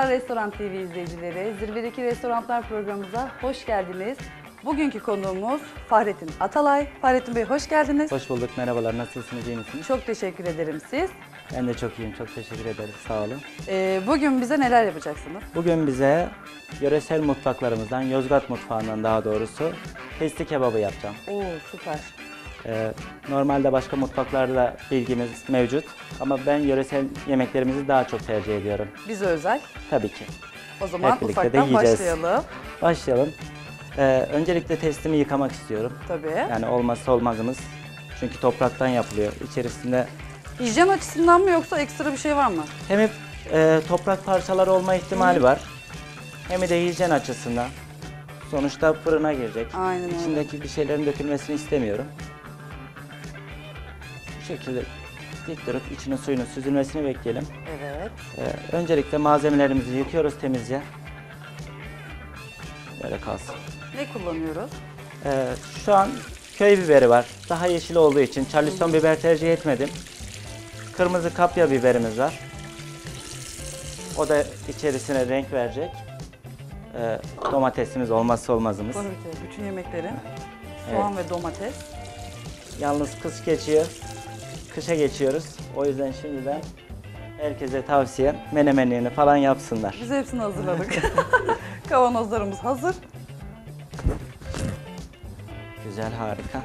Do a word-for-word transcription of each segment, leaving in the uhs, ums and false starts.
Merhabalar Restoran T V izleyicileri. Zirvedeki Restoranlar programımıza hoş geldiniz. Bugünkü konuğumuz Fahrettin Atalay. Fahrettin Bey hoş geldiniz. Hoş bulduk, merhabalar. Nasılsınız, iyi misiniz? Çok teşekkür ederim siz. Ben de çok iyiyim, çok teşekkür ederim. Sağ olun. Ee, bugün bize neler yapacaksınız? Bugün bize yöresel mutfaklarımızdan, Yozgat mutfağından daha doğrusu testi kebabı yapacağım. Oo süper. Ee, normalde başka mutfaklarda bilgimiz mevcut ama ben yöresel yemeklerimizi daha çok tercih ediyorum. Bize özel. Tabii ki. O zaman Hep birlikte de ufaktan yiyeceğiz. başlayalım. Başlayalım. Ee, öncelikle testimi yıkamak istiyorum. Tabii. Yani olmazsa olmazımız. Çünkü topraktan yapılıyor. İçerisinde Hijyen açısından mı yoksa ekstra bir şey var mı? hem hep e, toprak parçaları olma ihtimali var. Hem de hijyen açısından. Sonuçta fırına girecek. Aynen öyle. İçindeki bir şeylerin dökülmesini istemiyorum. Bu şekilde dik durup içinin suyunun süzülmesini bekleyelim. Evet. Ee, öncelikle malzemelerimizi yıkıyoruz temizce. Böyle kalsın. Ne kullanıyoruz? Ee, şu an köy biberi var. Daha yeşil olduğu için Charleston biber tercih etmedim. Kırmızı kapya biberimiz var. O da içerisine renk verecek. Ee, domatesimiz olmazsa olmazımız. Tabii ki bütün yemeklerin soğan ve domates. Yalnız kış geçiyor. Kışa geçiyoruz. O yüzden şimdiden herkese tavsiyem menemenlerini falan yapsınlar. Biz hepsini hazırladık. Kavanozlarımız hazır. Güzel, harika.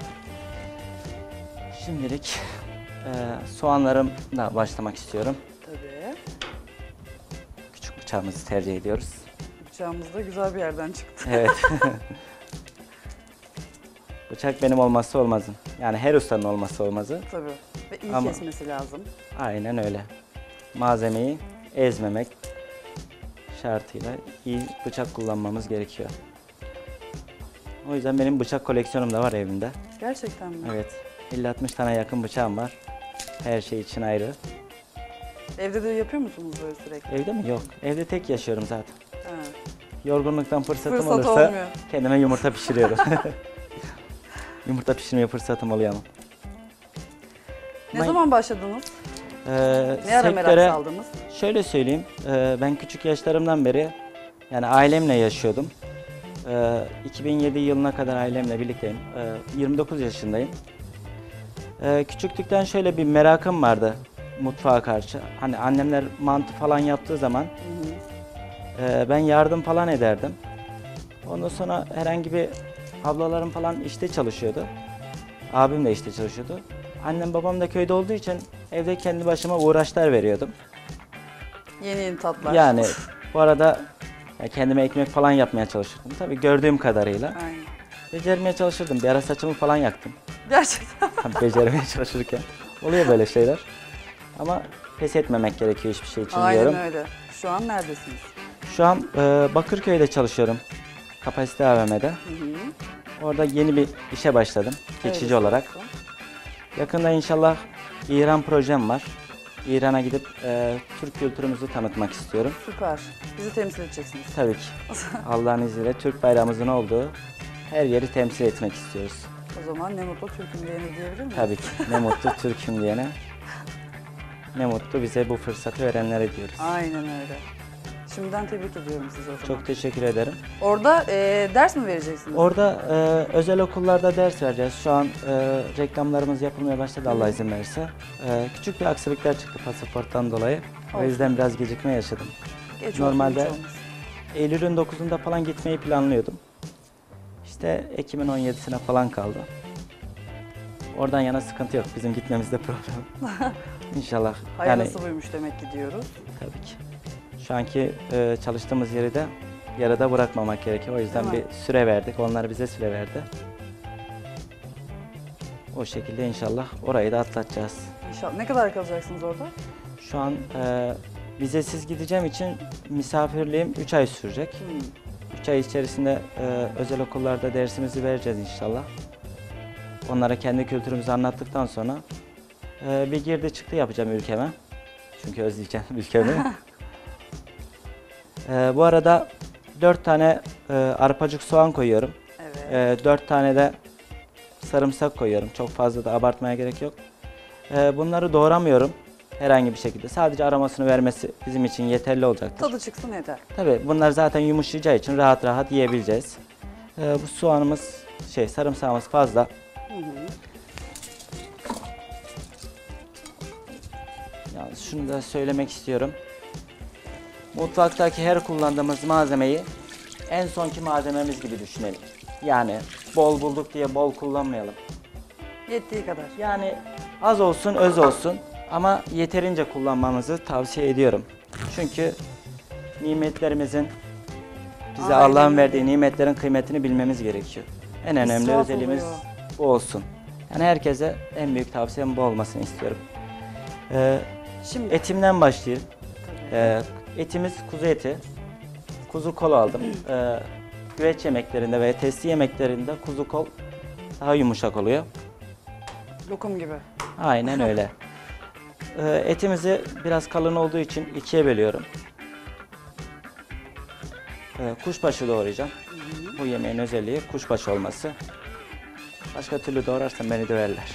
Şimdilik e, soğanlarımla başlamak istiyorum. Tabii. Küçük bıçağımızı tercih ediyoruz. Bıçağımız da güzel bir yerden çıktı. Evet. Bıçak benim olmazsa olmazım. Yani her ustanın olmazsa olmazı. Tabii. Ve iyi Ama- kesmesi lazım. Aynen öyle. Malzemeyi ezmemek şartıyla iyi bıçak kullanmamız gerekiyor. O yüzden benim bıçak koleksiyonum da var evimde. Gerçekten mi? Evet. elli altmış tane yakın bıçağım var. Her şey için ayrı. Evde de yapıyor musunuz böyle sürekli? Evde mi? Yok. Evde tek yaşıyorum zaten. Ha. Yorgunluktan fırsatım Fırsat olursa olmuyor. kendime yumurta pişiriyorum. Yumurta pişirmeye fırsatım oluyor ama. Ne Ben- zaman başladınız? Ee, Ne ara merak sektöre- saldınız? Şöyle söyleyeyim, e, ben küçük yaşlarımdan beri yani ailemle yaşıyordum. E, iki bin yedi yılına kadar ailemle birlikteyim. E, yirmi dokuz yaşındayım. E, küçüklükten şöyle bir merakım vardı mutfağa karşı. Hani annemler mantı falan yaptığı zaman Hı hı. e, ben yardım falan ederdim. Ondan sonra herhangi bir ablalarım falan işte çalışıyordu. Abim de işte çalışıyordu. Annem babam da köyde olduğu için evde kendi başıma uğraşlar veriyordum. Yeni yeni tatlar. Yani bu arada ya kendime ekmek falan yapmaya çalışırdım. Tabii gördüğüm kadarıyla. Aynen. Becermeye çalışırdım. Bir ara saçımı falan yaktım. Gerçekten. Tabii becermeye çalışırken. Oluyor böyle şeyler. Ama pes etmemek gerekiyor hiçbir şey için Aynen diyorum. öyle. Şu an neredesiniz? Şu an e, Bakırköy'de çalışıyorum. Kapasite A V M'de. Hı hı. Orada yeni bir işe başladım. Geçici Öyle olarak. olsun. Yakında inşallah İran projem var. İran'a gidip e, Türk kültürümüzü tanıtmak istiyorum. Süper. Bizi temsil edeceksiniz. Tabii ki. Allah'ın izniyle Türk bayrağımızın olduğu her yeri temsil etmek istiyoruz. O zaman ne mutlu Türk'üm diyene diyebilir miyiz? Tabii ki. Ne mutlu Türk'üm diyene. Ne mutlu bize bu fırsatı verenlere diyoruz. Aynen öyle. Şimdiden tebrik ediyorum sizi o zaman. Çok teşekkür ederim. Orada e, ders mi vereceksiniz? Orada e, özel okullarda ders vereceğiz. Şu an e, reklamlarımız yapılmaya başladı Allah izin verirse. E, küçük bir aksilikler çıktı pasaporttan dolayı. O Olsun. yüzden biraz gecikme yaşadım. Geç olsun, normalde- hiç olmaz. Eylül'ün dokuzunda falan gitmeyi planlıyordum. İşte Ekim'in on yedisine falan kaldı. Oradan yana sıkıntı yok. Bizim gitmemizde problem. İnşallah. Hayırlısı buymuş demek ki diyoruz. Tabii ki. Şu anki e, çalıştığımız yeri de yarıda bırakmamak gerekiyor. O yüzden Değil bir mi? süre verdik. Onlar bize süre verdi. O şekilde inşallah orayı da atlatacağız. İnşallah. Ne kadar kalacaksınız orada? Şu an e, vizesiz gideceğim için misafirliğim üç ay sürecek. Hmm. üç ay içerisinde e, özel okullarda dersimizi vereceğiz inşallah. Onlara kendi kültürümüzü anlattıktan sonra e, bir girdi çıktı yapacağım ülkeme. Çünkü özleyeceğim ülkemi. e, bu arada dört tane e, arpacık soğan koyuyorum. Evet. E, dört tane de sarımsak koyuyorum. Çok fazla da abartmaya gerek yok. E, bunları doğramıyorum. herhangi bir şekilde. Sadece aromasını vermesi bizim için yeterli olacaktır. Tadı çıksın yeter. Tabii bunlar zaten yumuşayacağı için rahat rahat yiyebileceğiz. Ee, bu soğanımız, şey sarımsağımız fazla. Hı hı. Yani şunu da söylemek istiyorum. Mutfaktaki her kullandığımız malzemeyi en sonki malzememiz gibi düşünelim. Yani bol bulduk diye bol kullanmayalım. Yettiği kadar. Yani az olsun, öz olsun ama yeterince kullanmamızı tavsiye ediyorum. Çünkü nimetlerimizin, bize Aynen Allah'ın öyle. verdiği nimetlerin kıymetini bilmemiz gerekiyor. En önemli İsraf özelliğimiz oluyor. bu olsun. Yani herkese en büyük tavsiyem bu olmasını istiyorum. Ee, Şimdi etimden başlayayım. tabii. Ee, etimiz kuzu eti. Kuzu kol aldım. Ee, güveç yemeklerinde ve testi yemeklerinde kuzu kol daha yumuşak oluyor. Lokum gibi. Aynen öyle. Ee, etimizi biraz kalın olduğu için ikiye bölüyorum. Ee, kuşbaşı doğrayacağım. Bu yemeğin özelliği kuşbaşı olması. Başka türlü doğrarsam beni döverler.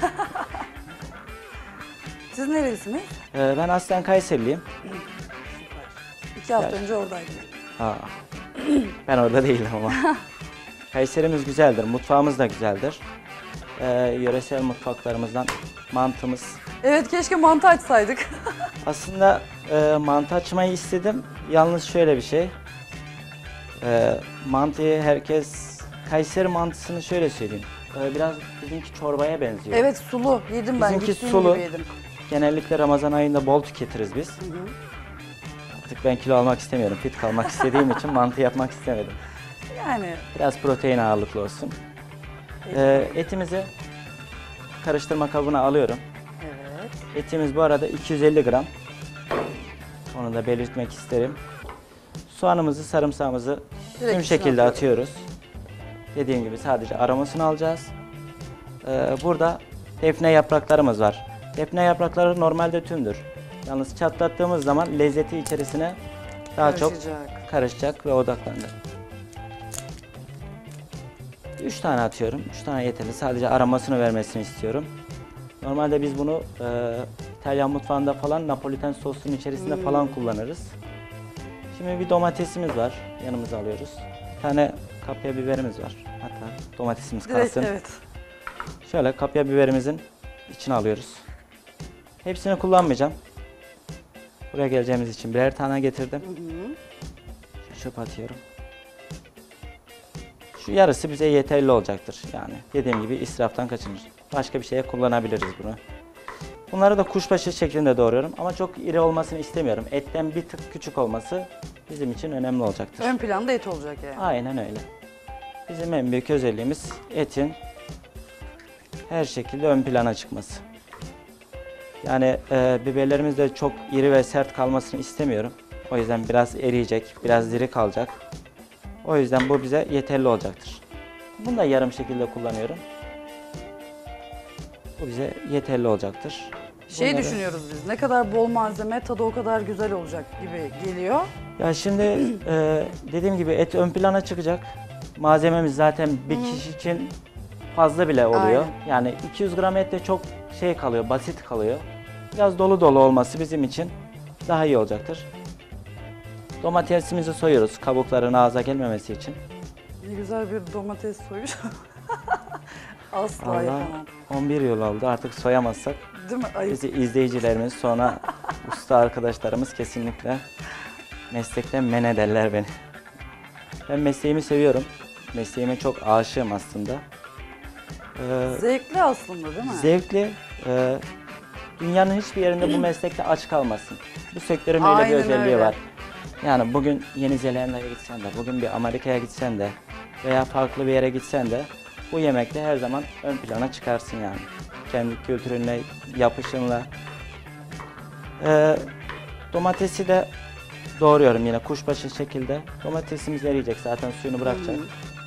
Siz nerelisiniz? Ee, ben aslen Kayseriliyim. İki hafta Gel. önce oradaydım. Aa, ben orada değilim ama. Kayserimiz güzeldir, mutfağımız da güzeldir. Ee, yöresel mutfaklarımızdan mantımız. Evet, keşke mantı açsaydık. Aslında e, mantı açmayı istedim. Yalnız şöyle bir şey. E, mantıyı herkes, Kayseri mantısını şöyle söyleyeyim. E, biraz bizimki çorbaya benziyor. Evet, sulu. Yedim ben. Bizimki Gittiğim sulu. gibi yedim. Genellikle Ramazan ayında bol tüketiriz biz. Hı hı. Artık ben kilo almak istemiyorum. Fit kalmak istediğim için mantı yapmak istemedim. Yani Biraz protein ağırlıklı olsun. E, etimizi karıştırma kabına alıyorum. evet. Etimiz bu arada iki yüz elli gram. Onu da belirtmek isterim. Soğanımızı, sarımsağımızı Direkt tüm içine şekilde atıyoruz. atıyoruz. Dediğim gibi sadece aromasını alacağız. Ee, burada defne yapraklarımız var. Defne yaprakları normalde tümdür. Yalnız çatlattığımız zaman lezzeti içerisine daha çok Karışacak. karışacak ve odaklanacak. üç tane atıyorum. üç tane yeterli. Sadece aromasını vermesini istiyorum. Normalde biz bunu e, İtalyan mutfağında falan Napoliten sosunun içerisinde Hmm. falan kullanırız. Şimdi bir domatesimiz var. Yanımıza alıyoruz. Bir tane kapya biberimiz var. Hatta domatesimiz Direkt kalsın. evet. Şöyle kapya biberimizin içine alıyoruz. Hepsini kullanmayacağım. Buraya geleceğimiz için birer tane getirdim. Hı hı. Şu çöp atıyorum. Şu yarısı bize yeterli olacaktır. Yani dediğim gibi israftan kaçınır. Başka bir şeye kullanabiliriz bunu. Bunları da kuşbaşı şeklinde doğruyorum ama çok iri olmasını istemiyorum. Etten bir tık küçük olması bizim için önemli olacaktır. Ön planda et olacak yani. Aynen öyle. Bizim en büyük özelliğimiz etin her şekilde ön plana çıkması. Yani e, biberlerimiz de çok iri ve sert kalmasını istemiyorum. O yüzden biraz eriyecek, biraz diri kalacak. O yüzden bu bize yeterli olacaktır. Bunu da yarım şekilde kullanıyorum. Bu bize yeterli olacaktır. Şey Bunları- düşünüyoruz biz, ne kadar bol malzeme tadı o kadar güzel olacak gibi geliyor. Ya şimdi e, dediğim gibi et ön plana çıkacak. Malzememiz zaten bir kişi için fazla bile oluyor. Aynen. Yani iki yüz gram et de çok şey kalıyor, basit kalıyor. Biraz dolu dolu olması bizim için daha iyi olacaktır. Domatesimizi soyuyoruz kabukların ağza gelmemesi için. Ne güzel bir domates soyuş. Asla Allah yapamam. on bir yıl oldu artık soyamazsak Değil mi? Ayıp. bizi izleyicilerimiz sonra usta arkadaşlarımız kesinlikle meslekten men ederler beni. Ben mesleğimi seviyorum. Mesleğime çok aşığım aslında. Ee, Zevkli aslında değil mi? Zevkli. e, dünyanın hiçbir yerinde bu meslekte aç kalmasın. Bu sektörün öyle bir Aynen özelliği öyle. var. Yani bugün Yeni Zelanda'ya gitsen de, bugün bir Amerika'ya gitsen de veya farklı bir yere gitsen de bu yemekte her zaman ön plana çıkarsın yani. Kendi kültürünle, yapışınla. Ee, domatesi de doğruyorum yine kuşbaşı şekilde. Domatesimiz eriyecek zaten suyunu bırakacak. Hı.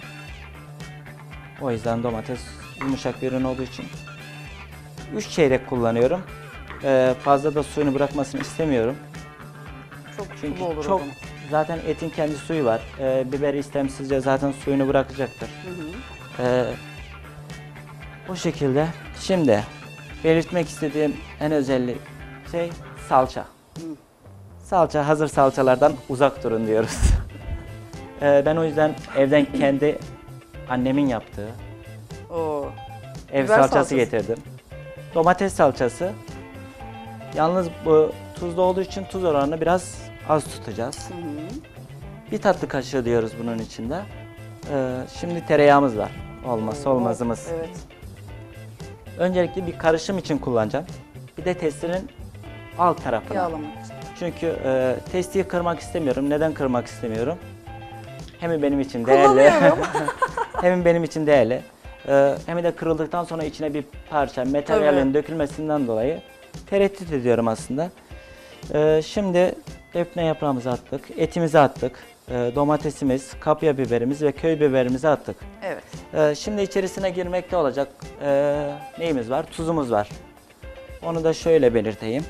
O yüzden domates yumuşak bir ürün olduğu için üç çeyrek kullanıyorum. Ee, fazla da suyunu bırakmasını istemiyorum. Çok Çünkü sulu olur o çok zaman. zaten etin kendi suyu var. Ee, biber istemsizce zaten suyunu bırakacaktır. Hı hı. Ee, bu şekilde. Şimdi belirtmek istediğim en özellik şey salça. Salça, hazır salçalardan uzak durun diyoruz. Ee, ben o yüzden evden kendi annemin yaptığı Oo. ev Biber salçası, salçası. getirdim. Domates salçası. Yalnız bu tuzlu olduğu için tuz oranını biraz az tutacağız. Hı hı. Bir tatlı kaşığı diyoruz bunun içinde. Ee, şimdi tereyağımız var. Olmazsa olmazımız. Evet. Öncelikle bir karışım için kullanacağım. Bir de testinin alt tarafına. Yağlamak için. Çünkü e, testiyi kırmak istemiyorum. Neden kırmak istemiyorum? Hem benim için değerli. Kullanıyorum. Hem benim için değerli. E, hem de kırıldıktan sonra içine bir parça materyalin Tabii. dökülmesinden dolayı tereddüt ediyorum aslında. E, şimdi defne yaprağımızı attık, etimizi attık, e, domatesimiz, kapya biberimiz ve köy biberimizi attık. Evet. E, şimdi içerisine girmekte olacak e, neyimiz var? Tuzumuz var. Onu da şöyle belirteyim.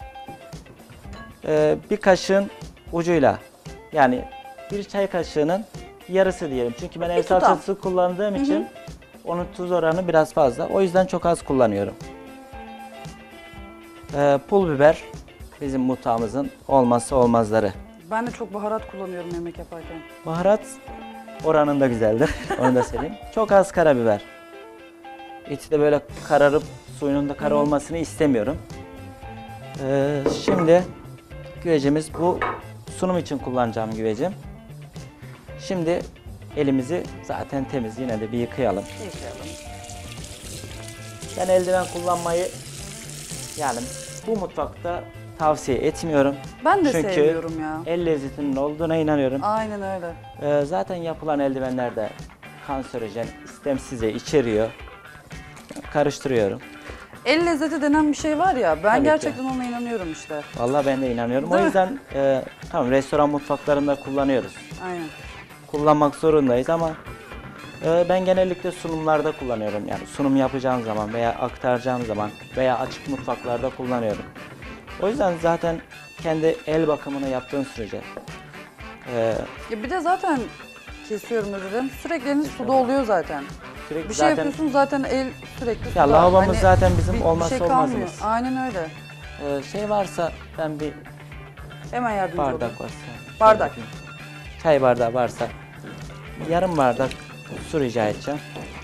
E, bir kaşığın ucuyla, yani bir çay kaşığının yarısı diyelim. Çünkü ben ev tutam. salçası kullandığım için onun tuz oranı biraz fazla. O yüzden çok az kullanıyorum. E, pul biber bizim mutfağımızın olmazsa olmazları. Ben de çok baharat kullanıyorum yemek yaparken. Baharat oranında güzeldir. Onu da söyleyeyim. Çok az karabiber. Eti de böyle kararıp suyunun da kara olmasını istemiyorum. Ee, şimdi güvecimiz bu, sunum için kullanacağım güvecim. Şimdi elimizi zaten temiz, yine de bir yıkayalım. Yıkayalım. Ben eldiven kullanmayı yani bu mutfakta tavsiye etmiyorum. Ben de Çünkü sevmiyorum ya. el lezzetinin olduğuna inanıyorum. Aynen öyle. Ee, zaten yapılan eldivenler de kanserojen, istemsizce içeriyor. Karıştırıyorum. El lezzeti denen bir şey var ya, ben Tabii ki. gerçekten ona inanıyorum işte. Vallahi ben de inanıyorum. Değil o mi? yüzden e, tamam, restoran mutfaklarında kullanıyoruz. Aynen. Kullanmak zorundayız ama e, ben genellikle sunumlarda kullanıyorum. Yani sunum yapacağım zaman veya aktaracağım zaman veya açık mutfaklarda kullanıyorum. O yüzden zaten kendi el bakımını yaptığın sürece e, Ya bir de zaten kesiyorum, özür dilerim. Sürekli eliniz suda oluyor zaten. sürekli Bir şey zaten yapıyorsun zaten el sürekli suda. ya lavabomuz Hani zaten bizim bir- bir olmazsa şey kalmıyor. olmazımız. Aynen öyle. E, şey varsa ben bir Hemen yardımcı olayım. bardak varsa. Bardak. Çay bardağı varsa yarım bardak su rica edeceğim.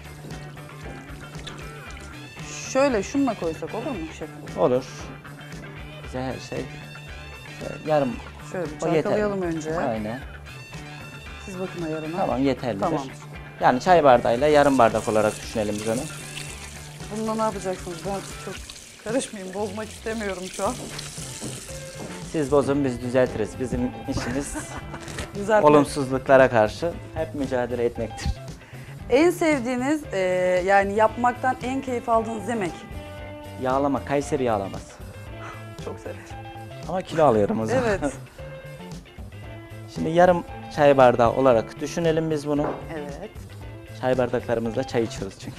Şöyle şununla koysak olur mu şefim? Olur. Bize her şey şöyle yarım Şöyle bir o yeter. çalkalayalım önce. Aynen. Siz bakın ayarına. Tamam, yeterlidir. Tamam. Yani çay bardağıyla yarım bardak olarak düşünelim biz onu. Bununla ne yapacaksınız? Ben çok karışmayayım, bozmak istemiyorum şu an. Siz bozun, biz düzeltiriz. Bizim işimiz Güzel. olumsuzluklara karşı hep mücadele etmektir. En sevdiğiniz, e, yani yapmaktan en keyif aldığınız yemek? Yağlama, Kayseri yağlaması. Çok severim. Ama kilo alıyorum o zaman. Evet. Şimdi yarım çay bardağı olarak düşünelim biz bunu. Evet. Çay bardaklarımızla çay içiyoruz çünkü.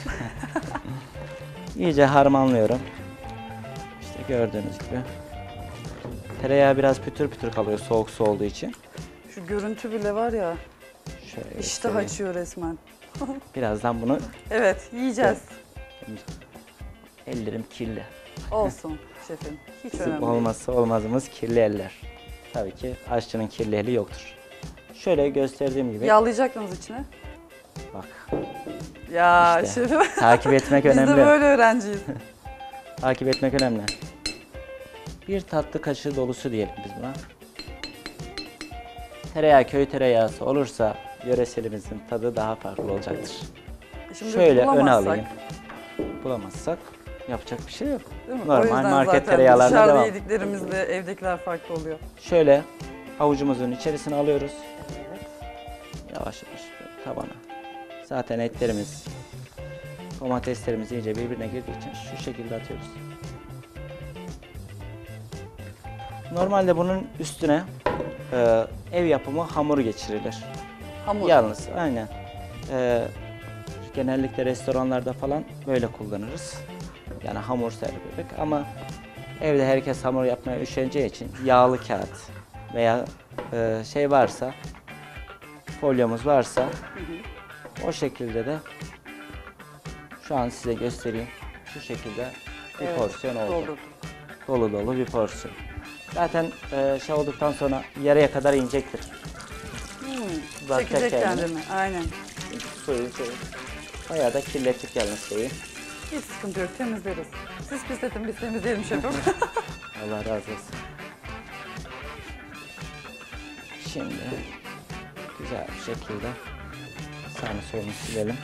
İyice harmanlıyorum. İşte gördüğünüz gibi. Tereyağı biraz pütür pütür kalıyor soğuk su olduğu için. Şu görüntü bile var ya, Şöyle iştah göstereyim. açıyor resmen. Birazdan bunu Evet, yiyeceğiz. ellerim kirli. Olsun şefim. Hiç Bizim önemli değil. olmazsa olmazımız kirli eller. Tabii ki aşçının kirli eli yoktur. Şöyle gösterdiğim gibi Yağlayacaktınız içine. bak, Ya İşte. şefim. takip etmek Biz önemli. de böyle öğrenciyiz. Takip etmek önemli. Bir tatlı kaşığı dolusu diyelim biz buna. Tereyağı, köy tereyağısı olursa yöreselimizin tadı daha farklı olacaktır. Şimdi Şöyle öne bulamazsak, alayım. Bulamazsak yapacak bir şey yok. değil mi? O Normal yüzden market zaten tereyağlarına dışarıda devam. yediklerimizle evdekiler farklı oluyor. Şöyle avucumuzun içerisine alıyoruz. Evet. Yavaş yavaş böyle tabana. Zaten etlerimiz, domateslerimiz iyice birbirine girdiği için şu şekilde atıyoruz. Normalde bunun üstüne e, ev yapımı hamur geçirilir. Hamur. Yalnız aynen. E, genellikle restoranlarda falan böyle kullanırız. Yani hamur serpilmek ama evde herkes hamur yapmaya üşeneceği için yağlı kağıt veya e, şey varsa, folyomuz varsa o şekilde de şu an size göstereyim. Şu şekilde bir Evet, porsiyon oldu. doldurduk. Dolu dolu bir porsiyon. Zaten e, şey olduktan sonra yarıya kadar inecektir. Hmm, Bırakacak çekecek kendini. kendini. Aynen. Suyu şey. Bayağı da kirlettik yalnız şeyi. Hiç sıkıntı yok, temizleriz. Siz pisletin, biz temizleyelim şefim. Allah razı olsun. Şimdi güzel bir şekilde sağını solunu silelim.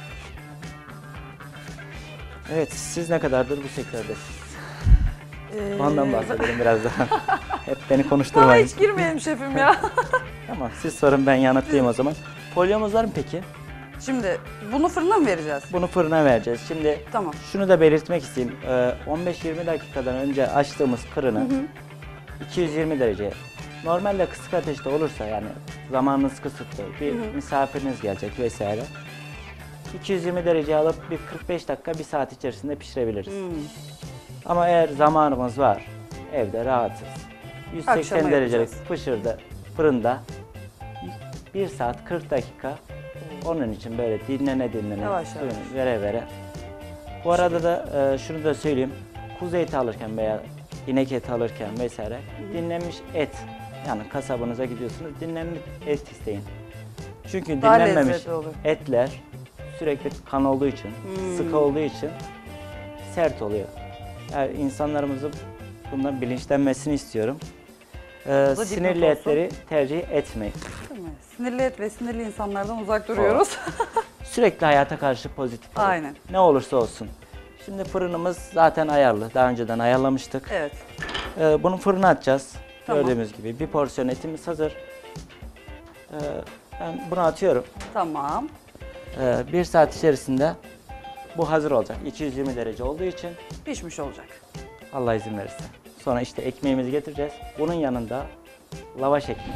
Evet, siz ne kadardır bu sektördesiniz? Ee, Ondan bahsedelim biraz daha. Hep beni Bana konuşturmayın. hiç girmeyelim şefim ya. Tamam, siz sorun, ben yanıtlayayım o zaman. Polyomuz var mı peki? Şimdi bunu fırına mı vereceğiz? Bunu fırına vereceğiz. Şimdi Tamam. şunu da belirtmek isteyeyim. Ee, on beş yirmi dakikadan önce açtığımız fırını iki yüz yirmi dereceye. Normalde kısık ateşte olursa, yani zamanınız kısıtlı, bir misafiriniz gelecek vesaire. iki yüz yirmi dereceye alıp bir kırk beş dakika, bir saat içerisinde pişirebiliriz. Hmm. Ama eğer zamanımız var, evde rahatız, yüz seksen Akşama derecelik yapacağız. fışırda, fırında bir saat kırk dakika, onun için böyle dinlene dinlene, Yavaş suyunu yavaş. vere vere. Bu arada da e, şunu da söyleyeyim, kuzu eti alırken veya inek eti alırken vesaire dinlenmiş et, yani kasabınıza gidiyorsunuz, dinlenmiş et isteyin. Çünkü Daha dinlenmemiş lezzetli olur. etler sürekli kan olduğu için, Hmm. sıkı olduğu için sert oluyor. Yani insanlarımızın bundan bilinçlenmesini istiyorum. Ee, da dipnot sinirli olsun. etleri tercih etmeyin. Değil mi? Sinirli et ve sinirli insanlardan uzak duruyoruz. Sürekli hayata karşı pozitif olun. Aynen. Ne olursa olsun. Şimdi fırınımız zaten ayarlı. Daha önceden ayarlamıştık. Evet. Ee, bunu fırına atacağız. Tamam. Gördüğümüz gibi bir porsiyon etimiz hazır. Ee, ben bunu atıyorum. Tamam. Ee, bir saat içerisinde bu hazır olacak. iki yüz yirmi derece olduğu için Pişmiş olacak. Allah izin verirse. Sonra işte ekmeğimizi getireceğiz. Bunun yanında lavaş ekmeği.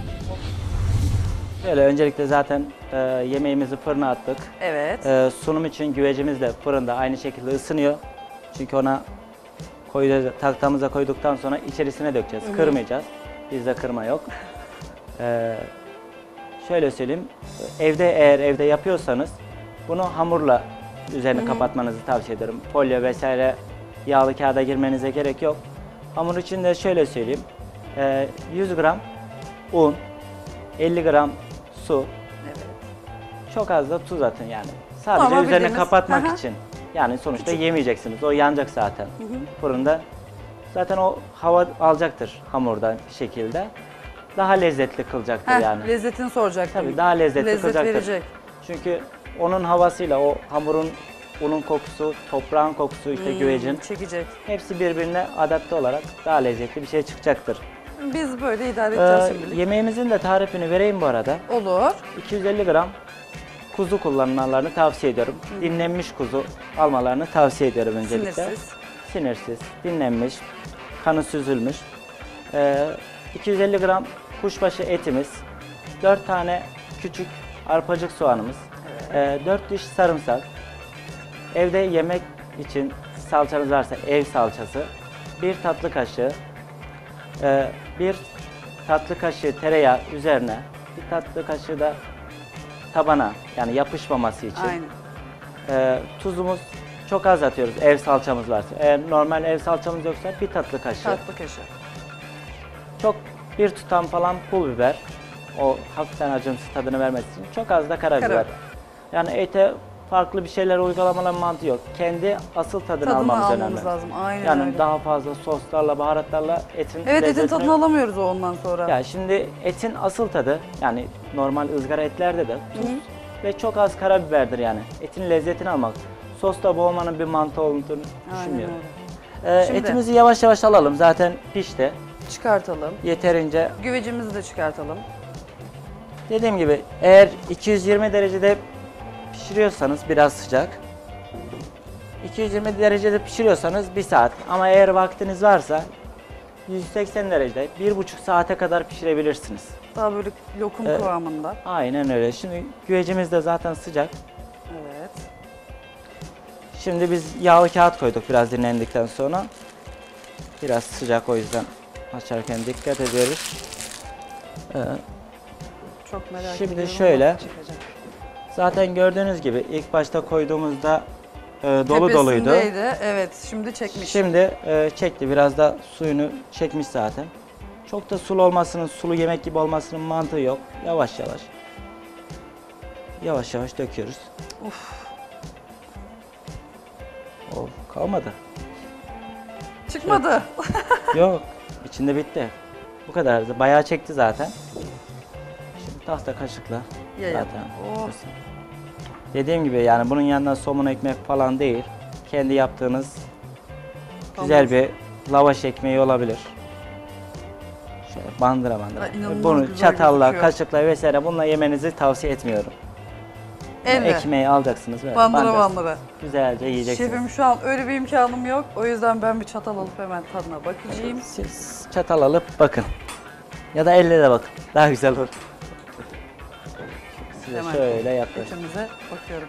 Böyle öncelikle zaten e, yemeğimizi fırına attık. Evet. E, sunum için güvecimiz de fırında aynı şekilde ısınıyor. Çünkü ona koyacağız, tahtamıza koyduktan sonra içerisine dökeceğiz. Kırmayacağız. Bizde kırma yok. E, şöyle söyleyeyim. Evde, eğer evde yapıyorsanız bunu hamurla üzerini kapatmanızı tavsiye ederim. Folyo vesaire yağlı kağıda girmenize gerek yok. Hamur için de şöyle söyleyeyim. E, yüz gram un, elli gram su, Evet. çok az da tuz atın yani. Sadece Normal üzerine bildiğimiz- kapatmak Aha. için. Yani sonuçta Küçük. yemeyeceksiniz. O yanacak zaten fırında. Zaten o hava alacaktır hamurdan bir şekilde. Daha lezzetli kılacaktır Heh, yani. lezzetini soracaktım. Tabii daha lezzetli Lezzet kılacaktır. verecek. Çünkü onun havasıyla o hamurun, unun kokusu, toprağın kokusu, işte Hmm, güvecin çekecek. hepsi birbirine adapte olarak daha lezzetli bir şey çıkacaktır. Biz böyle idare edeceğiz Ee, şimdilik. yemeğimizin de tarifini vereyim bu arada. Olur. iki yüz elli gram kuzu kullanmalarını tavsiye ediyorum. Dinlenmiş kuzu almalarını tavsiye ediyorum öncelikle. Sinirsiz. Sinirsiz, dinlenmiş, kanı süzülmüş. Ee, iki yüz elli gram kuşbaşı etimiz, dört tane küçük arpacık soğanımız, ee, dört diş sarımsak, evde yemek için salçanız varsa ev salçası, bir tatlı kaşığı, ee, bir tatlı kaşığı tereyağı üzerine, bir tatlı kaşığı da tabana, yani yapışmaması için. Aynen. Ee, tuzumuz çok az atıyoruz ev salçamız varsa. Eğer normal ev salçamız yoksa bir tatlı kaşığı. Tatlı kaşığı. Çok bir tutam falan pul biber. O hafiften acımsı tadını vermesi için. Çok az da karabiber. Karabiber. Yani ete farklı bir şeyler uygulamaların mantığı yok. Kendi asıl tadını, Tadını almamız almamız önemli. lazım. Aynen Yani öyle. daha fazla soslarla, baharatlarla etin Evet, etin lezzetini- tadını alamıyoruz o ondan sonra. Ya şimdi etin asıl tadı, yani normal ızgara etlerde de tuz ve çok az karabiberdir yani. Etin lezzetini almak. Sosta boğmanın bir mantığı olduğunu Aynen düşünmüyorum. öyle. Ee, Şimdi- etimizi yavaş yavaş alalım. Zaten pişti. Çıkartalım. Yeterince. Güvecimizi de çıkartalım. Dediğim gibi eğer iki yüz yirmi derecede pişiriyorsanız biraz sıcak. iki yüz yirmi derecede pişiriyorsanız bir saat. Ama eğer vaktiniz varsa yüz seksen derecede bir buçuk saate kadar pişirebilirsiniz. Daha böyle lokum Evet. kıvamında. Aynen öyle. Şimdi güvecimiz de zaten sıcak. Evet. Şimdi biz yağlı kağıt koyduk biraz dinlendikten sonra. Biraz sıcak, o yüzden açarken dikkat ediyoruz. Ee, Çok merak Şimdi ediyorum. şöyle. nasıl çıkacak. zaten gördüğünüz gibi ilk başta koyduğumuzda e, dolu doluydu. Tepesindeydi. Evet, şimdi çekmiş. Şimdi e, çekti. Biraz da suyunu çekmiş zaten. Çok da sulu olmasının, sulu yemek gibi olmasının mantığı yok. Yavaş yavaş. Yavaş yavaş döküyoruz. Uf, Of, kalmadı. çıkmadı. Yok, içinde bitti. Bu kadardı. Bayağı çekti zaten. Şimdi tahta kaşıkla Yayalım. zaten. Oh. Dediğim gibi yani bunun yanında somun ekmek falan değil. Kendi yaptığınız güzel bir lavaş ekmeği olabilir. Şöyle bandıra bandıra. Ay, inanılmaz Bunu güzel çatalla, gözüküyor. kaşıkla vesaire bununla yemenizi tavsiye etmiyorum. Elle. Ekmeği alacaksınız ve Bandıra bandıracaksınız. bandıra. Güzelce yiyeceksiniz. Şefim şu an öyle bir imkanım yok. O yüzden ben bir çatal alıp hemen tadına bakacağım. Siz çatal alıp bakın. Ya da elle de bakın. Daha güzel olur. Size Hemen şöyle yaklaşın. etimize bakıyorum.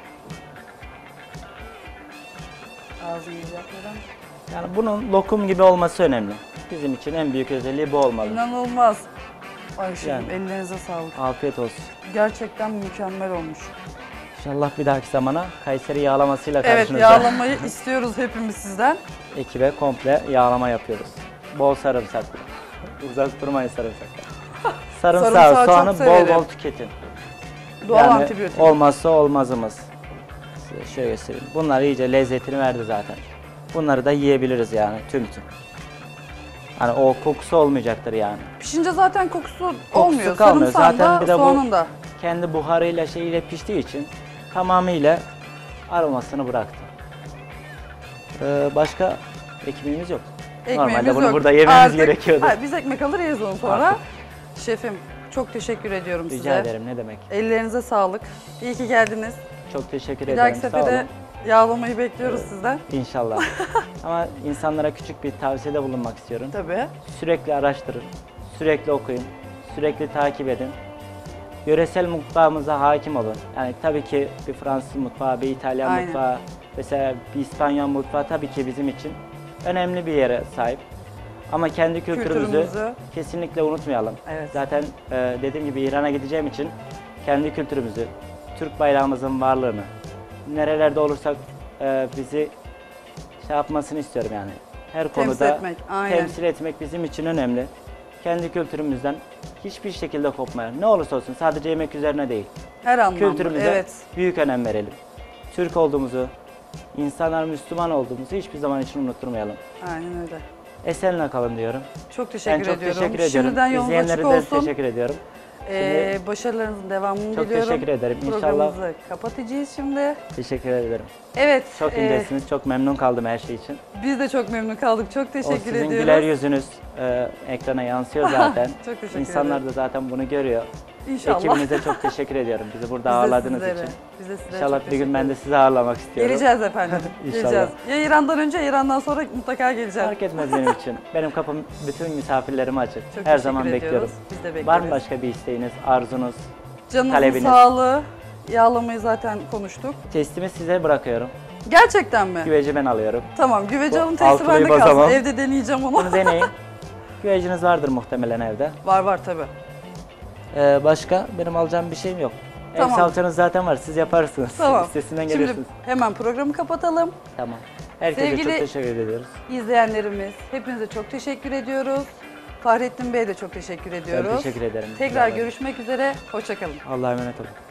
Ağzını yapmadan. Yani bunun lokum gibi olması önemli. Bizim için en büyük özelliği bu olmalı. İnanılmaz. Ay şefim Yani. ellerinize sağlık. Afiyet olsun. Gerçekten mükemmel olmuş. İnşallah bir dahaki zamana Kayseri yağlamasıyla Evet, karşınızda. yağlamayı istiyoruz hepimiz sizden. Ekibe komple yağlama yapıyoruz. Bol sarımsaklı. Uzak durmayın sarımsakla. Sarımsağı, Sarımsağı çok soğanı bol severim. bol tüketin. Doğal Yani antibiyotik. olmazsa olmazımız. Size şöyle göstereyim. Bunlar iyice lezzetini verdi zaten. Bunları da yiyebiliriz yani tüm tüm. Hani o kokusu olmayacaktır yani. Pişince zaten kokusu, olmuyor. kalmıyor. Sarımsağın Zaten da, bir de bu- soğanın da. Kendi buharıyla şeyiyle piştiği için tamamıyla aromasını bıraktı. Ee, başka ekmeğimiz yok. Ekmeğimiz Normalde bunu yok. burada yememiz Artık- gerekiyordu. Hayır, biz ekmek alır yeriz onu sonra. Artık. Şefim çok teşekkür ediyorum Rica size. ederim, ne demek. Ellerinize sağlık. İyi ki geldiniz. Çok teşekkür Bir ederim. dahaki Sağ sefere olun. yağlamayı bekliyoruz sizden. İnşallah. Ama insanlara küçük bir tavsiyede bulunmak istiyorum. Tabii. Sürekli araştırın, sürekli okuyun, sürekli takip edin. Yöresel mutfağımıza hakim olun. Yani tabii ki bir Fransız mutfağı, bir İtalyan Aynen. mutfağı, mesela bir İspanyol mutfağı tabii ki bizim için önemli bir yere sahip. Ama kendi kültürümüzü, Kültürümüzü. kesinlikle unutmayalım. Evet. Zaten e, dediğim gibi İran'a gideceğim için kendi kültürümüzü, Türk bayrağımızın varlığını, nerelerde olursak e, bizi şey yapmasını istiyorum yani. Her Temsil konuda etmek, aynen. temsil etmek bizim için önemli. Kendi kültürümüzden hiçbir şekilde kopmayalım. Ne olursa olsun, sadece yemek üzerine değil. Her anlamda. Kültürümüze Evet. büyük önem verelim. Türk olduğumuzu, insanlar Müslüman olduğumuzu hiçbir zaman için unutturmayalım. Aynen öyle. Esenle kalın diyorum. Çok teşekkür Ben çok ediyorum. teşekkür ediyorum. Şimdiden yolunuz açık İzleyenlere de olsun. teşekkür ediyorum. Ee, başarılarınızın devamını Çok diliyorum. teşekkür ederim. İnşallah- Programımızı kapatacağız şimdi. Teşekkür ederim. Evet. Çok e, incesiniz. Çok memnun kaldım her şey için. biz de çok memnun kaldık. Çok O teşekkür sizin ediyoruz. güler yüzünüz e, ekrana yansıyor zaten. Çok teşekkür İnsanlar ederim. da zaten bunu görüyor. İnşallah. Ekibinize çok teşekkür ediyorum. Bizi burada Biz de ağırladığınız sizlere- için. Biz de sizlere İnşallah çok bir gün ben teşekkür de ederiz. sizi ağırlamak istiyorum. Geleceğiz efendim. İnşallah. Geleceğiz. Ya İran'dan önce, ya İran'dan sonra mutlaka geleceğim. Fark etmez benim için. Benim kapım bütün misafirlerime açık. Çok Her teşekkür zaman ediyoruz. bekliyorum. Biz de bekleriz. Var mı başka bir isteğiniz, arzunuz? Canınızın talebiniz? sağlığı, yağlamayı zaten konuştuk. Testimi size bırakıyorum. Gerçekten mi? Güveci ben alıyorum. Tamam, güveci Bu alın, testi altılıyı bende kalsın. basamam. Evde deneyeceğim onu. Bunu deneyin. Güveciniz vardır muhtemelen evde. Var var tabii. Ee, başka benim alacağım bir şeyim yok. Tamam. Ev salçanız zaten var. Siz yaparsınız. Tamam. Üstesinden Şimdi gelirsiniz. hemen programı kapatalım. Tamam. Herkese Sevgili- çok teşekkür ediyoruz. İzleyenlerimiz, hepinize çok teşekkür ediyoruz. Fahrettin Bey'e de çok teşekkür ediyoruz. Ben teşekkür ederim. Tekrar Güzel. görüşmek üzere, hoşça kalın. Allah'a emanet olun.